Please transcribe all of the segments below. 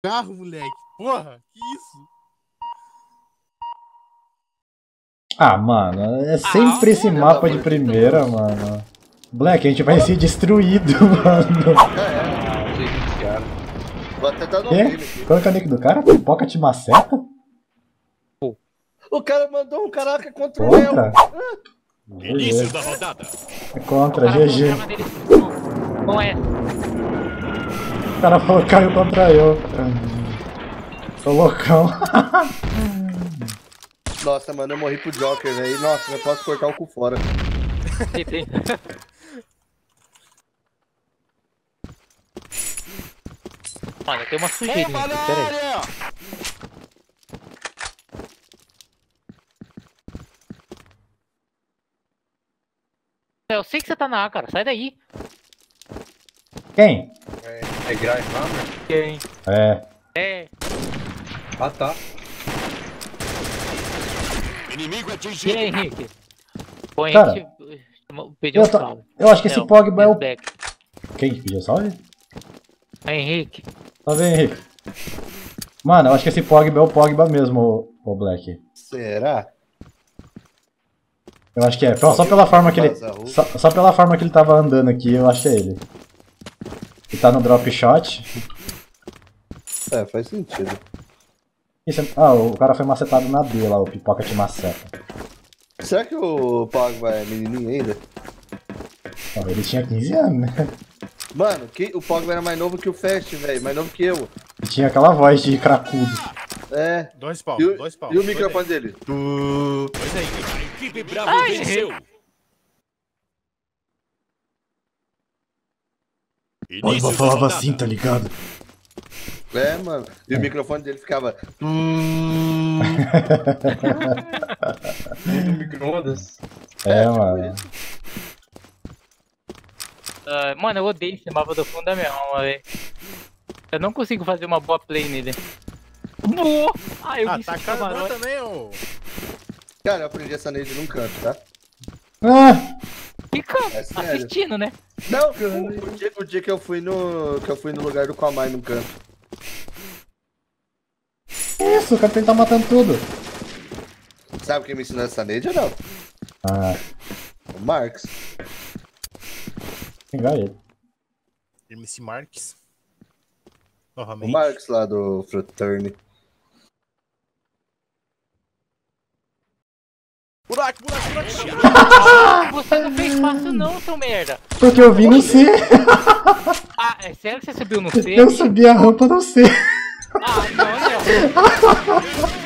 carro, moleque. Porra, que isso? Ah, mano, é sempre esse mapa de primeira, mano. Black, a gente vai ser destruído, mano. Vocês iniciaram. Vou até dar no Quê? game aqui. Qual é o nick do cara? Pipoca te maceta? O cara mandou um caraca contra o Léo. Contra? Início da rodada. É contra, O cara GG. chama dele com essa. O cara falou que caiu contra eu. Tô loucão. Nossa, mano, eu morri pro Joker, velho. Nossa, eu posso cortar o cu fora. Mano, tem uma sujeirinha aqui, peraí. Eu sei que você tá na A, cara, sai daí. Quem? É Grindhammer? Quem? É. É. Ah, tá. Inimigo E atingido. aí, Henrique? Pô, Cara, Henrique pediu um salve. Eu acho que esse Pogba é o... Back. Quem que pediu salve? Henrique. Salve, Henrique. Mano, eu acho que esse Pogba é o Pogba mesmo, o Black. Será? Eu acho que é. Só pela forma que ele... Só pela forma que ele tava andando aqui, eu acho que é ele. Ele tá no drop shot. É, faz sentido. Ah, o cara foi macetado na D lá, o Pipoca te maceta. Será que o Pogba é menininho ainda? Ó, ele tinha 15 anos, né? Mano, o Pogba era mais novo que o Fast, velho. Mais novo que eu. E tinha aquela voz de cracudo. É. Dois pau, dois pau. E o microfone dele? Pois aí. A equipe Bravo venceu. Pogba falava assim, tá ligado? É, mano. E o microfone dele ficava. Micro-ondas. É, mano. Mano, eu odeio esse mapa do fundo da minha alma, velho. Eu não consigo fazer uma boa play nele. Boa! Ah, eu vi tá esse caramba camarote. também, ô. Cara, eu aprendi essa nade num canto, tá? Ah! Fica É sério. assistindo, né? Não, o dia que eu fui no lugar do Kwamai num canto. Isso, o cara tá matando tudo. Sabe quem me ensinou essa nade ou não? Ah, O Marx. pegar ele. MC Marques. O Novamente. Marx lá do Fraternity. Buraco. Você não fez fácil não, seu merda. Porque eu vi no C. Ah, é sério que você subiu no C? Eu subi a rampa no C. Ah, não.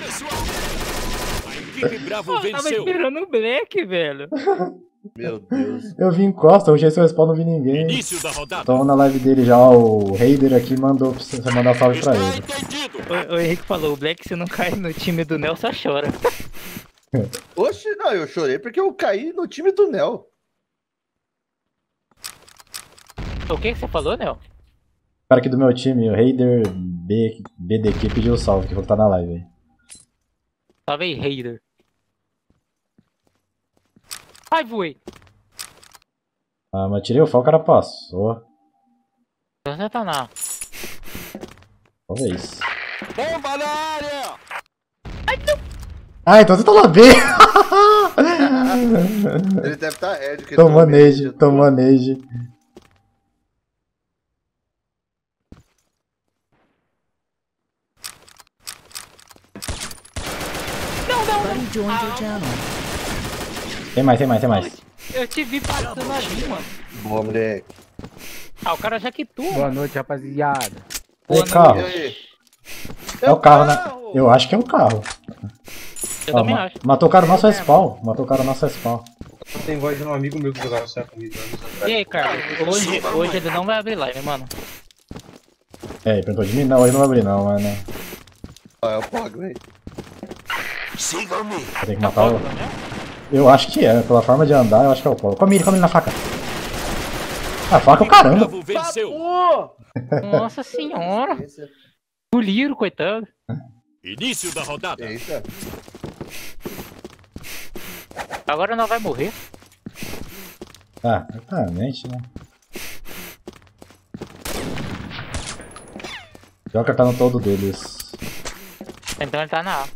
A equipe Bravo Eu tava venceu. esperando o Black, velho. Meu Deus. Eu vi em Costa, hoje esse respawn não vi ninguém. Início da rodada. Tô na live dele já, o Raider aqui mandou pra você mandar salve pra Está ele. entendido. O Henrique falou, o Black se não cai no time do Nel, só chora. Oxe, não, eu chorei porque eu caí no time do Nel. O que você falou, Nel? O cara aqui do meu time, o Raider BDQ pediu salve, que vou estar na live aí. Salve aí, Raider. Ai, voei. Ah, mas tirei o foco, o cara passou. Você tá na... Talvez. Bomba na área. Ah, então você tá na B! Ele deve estar red. que Tomou ele nade, tomou nade. Tem mais. Eu te vi passando ali, mano. Boa, moleque. Ah, o cara já quitou. Boa noite, rapaziada. Ei, carro. E aí? É o carro, né? Eu acho que é o carro. Eu Ó, também acho. matou o cara no nosso respawn. Matou o cara no nosso respawn. Tem voz de um amigo meu que jogava certo comigo anos atrás. E aí, Carlos? Hoje ele não vai abrir live, mano. É, ele perguntou de mim? Não, hoje não vai abrir não, mano. É o Pogba, hein? Sigam-me. Vai ter que matar o... Eu acho que é, pela forma de andar, eu acho que é o Pogba. Come ele na faca. A faca é o caramba. Bravo venceu. Nossa senhora. O Liro, coitado. Início da rodada. Eita. Agora não vai morrer. Ah, exatamente, né? Joker tá no todo deles. Então ele tá na A.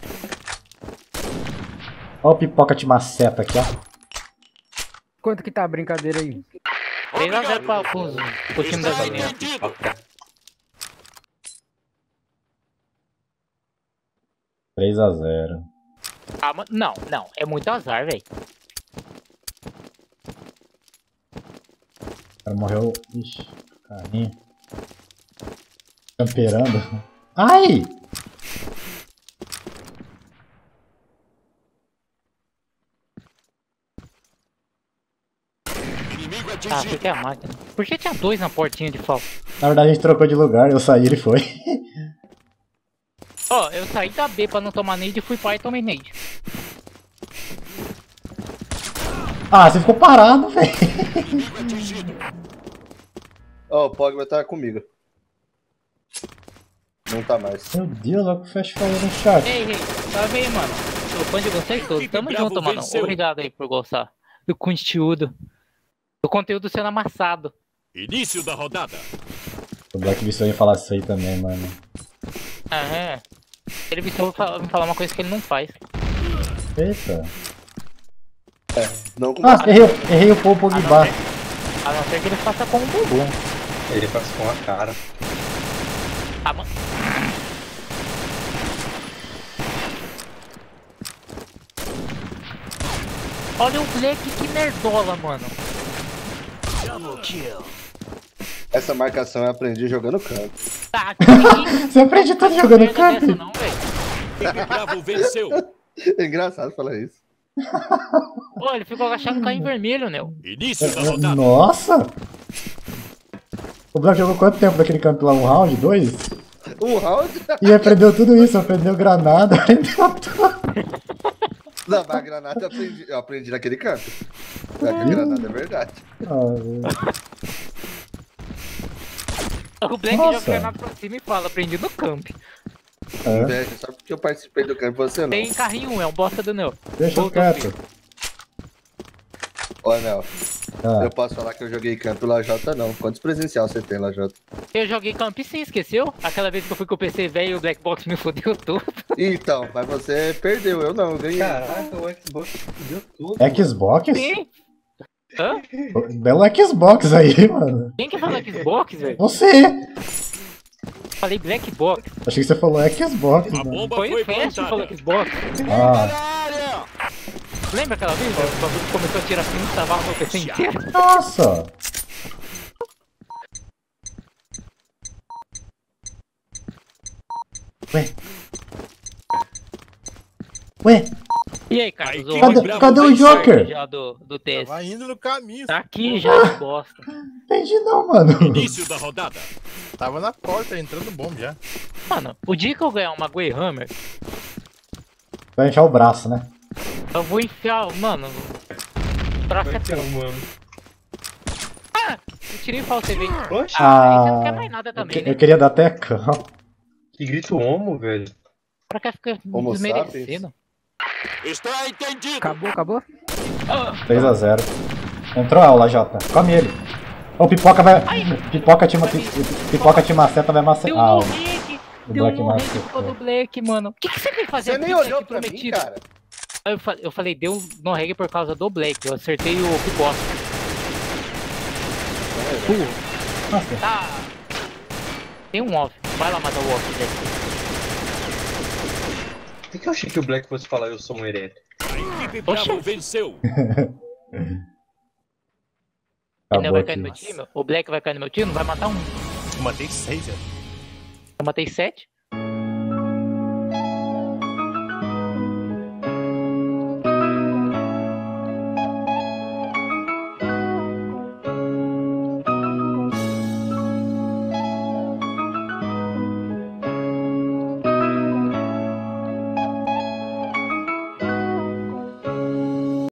Ó o pipoca de maceta aqui, ó. Quanto que tá a brincadeira aí? 3x0 pro time das meninas. Ok. 3x0. Ah, não, é muito azar, velho. O cara morreu. Ixi, carrinho. Camperando. Ai! Inimigo Ah, atingido. fiquei a máquina. Por que tinha dois na portinha de falta? Na verdade a gente trocou de lugar, eu saí e ele foi. Ó, eu saí da B pra não tomar nade e fui pra A e tomei nade. Ah, você ficou parado, velho. Inimigo atingido. Ó, o Pogba tá comigo. Não tá mais. Meu Deus, olha o que o Flash falou no chat. Ei, tá bem, mano. Eu fã de vocês todos. Tamo Bravo junto, mano. venceu. Obrigado aí por gostar do conteúdo. Do conteúdo sendo amassado. Início da rodada. O Black Visão ia falar isso aí também, mano. É. Ele me falar uma coisa que ele não faz. Eita. Não com Ah, errei o Paul Pogba. A não ser que ele faça com o bumbum. Ele passa com a cara. Ah, mano. Olha o Black, que nerdola, mano. Double kill. essa marcação eu aprendi jogando campo. Tá, Você aprende tudo jogando campo? não, velho. Time Bravo venceu. É engraçado falar isso. Pô, ele ficou agachado no carro em vermelho, Neo. Início da rodada. Nossa! O Black jogou quanto tempo daquele campo lá? Um round? 2? Um round? E aprendeu tudo isso, aprendeu granada, aprendeu tudo. Não, mas a granada eu aprendi naquele campo. A granada é verdade. O Black Nossa. joga granada pra cima e fala, aprendi no camp. Inveja, só porque eu participei do campo e você não. Tem carrinho, é um bosta do Neo. Deixa eu Voltou, quieto. Ó, Nel, Ah, eu posso falar que eu joguei campo Lajota não. Quantos presencial você tem, Lajota? Eu joguei camp sim, esqueceu? Aquela vez que eu fui com o PC velho e o Black Box me fodeu todo. Então, mas você perdeu, eu não, eu ganhei. Caraca, o Xbox deu tudo. Xbox? Sim. Hã? Belo Xbox aí, mano. Quem que falou Xbox, velho? Você! Falei Black Box. Achei que você falou Xbox, A mano. bomba Foi foi o Fast que falou plantada. Xbox. Ah, Lembra aquela vez? O bagulho começou a tirar assim e salvar meu PC inteiro. nossa! Ué? Ué? E aí, Carlos? Aí, Cadê o Joker? Já do TS. Tava indo no caminho. Tá aqui já, de bosta. Entendi não, mano. Início da rodada. Tava na porta, entrando bomba já. Mano, o dia que eu ganhar uma Greyhammer, Vai encher o braço, né? eu vou enfiar, mano. Troca Vai ter um, mano. eu tirei falso CV. Oxe, Ah, aí você não quer mais nada também, eu né? queria dar até cão. que grito homo, velho. Pra que fica Homo desmerecendo. Está entendido. Acabou? 3x0. Entrou a aula, Jota. Come ele. O pipoca vai. Pipoca te maceta vai macetar. Deu Ah, um o no-rig. o Deu um Black no-rig por macetou. do Black, mano. O que você veio fazer Você aqui, nem Black, olhou pra mim, prometido? cara. Eu falei, deu no-rig por causa do Black. Eu acertei o pipoca. Nossa, Tá. Tem um off. Vai lá matar o off, Black. Por que eu achei que o Black fosse falar eu sou um herege? A equipe Bravo Oxe. venceu. Ele acabou vai cair no aqui. meu time? O Black vai cair no meu time? Não vai matar um. Eu matei 6, velho. Eu matei 7.